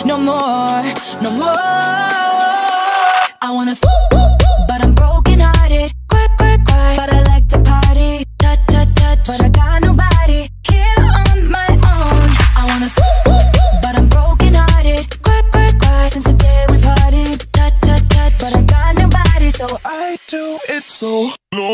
no more, no more. I wanna but I'm broken hearted. Cry, cry, cry, but I like to party. Touch, touch, touch, but I got nobody here on my own. I wanna but I'm broken hearted. Cry, cry, cry, since the day we parted. Touch, touch, touch, but I got nobody, so I do it so low.